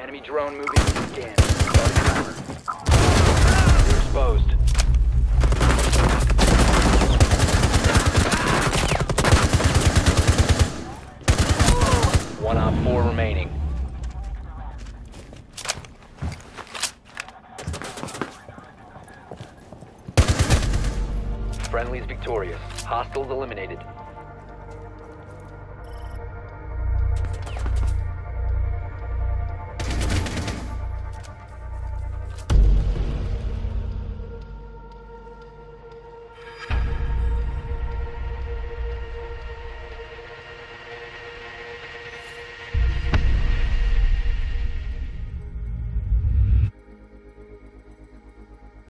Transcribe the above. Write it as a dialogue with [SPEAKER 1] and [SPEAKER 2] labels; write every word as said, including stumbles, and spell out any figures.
[SPEAKER 1] Enemy drone moving to scan. Start timer. You're exposed. One op four remaining. Friendly's victorious. Hostiles eliminated.